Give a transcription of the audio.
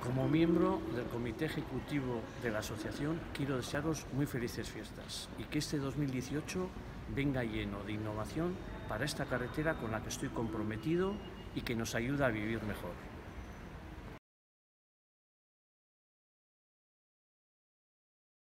Como miembro del Comité Ejecutivo de la Asociación, quiero desearos muy felices fiestas y que este 2018 venga lleno de innovación para esta carretera con la que estoy comprometido y que nos ayuda a vivir mejor.